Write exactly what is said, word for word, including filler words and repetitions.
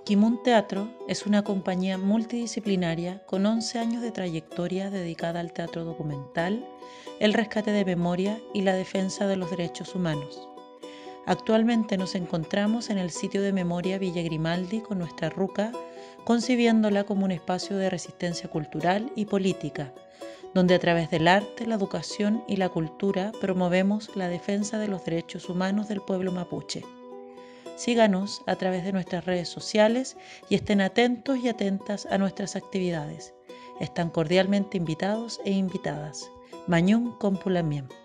Kimun Teatro es una compañía multidisciplinaria con once años de trayectoria dedicada al teatro documental, el rescate de memoria y la defensa de los derechos humanos. Actualmente nos encontramos en el sitio de memoria Villa Grimaldi con nuestra ruca, concibiéndola como un espacio de resistencia cultural y política, donde a través del arte, la educación y la cultura promovemos la defensa de los derechos humanos del pueblo mapuche. Síganos a través de nuestras redes sociales y estén atentos y atentas a nuestras actividades. Están cordialmente invitados e invitadas. Mañún Compulamiem.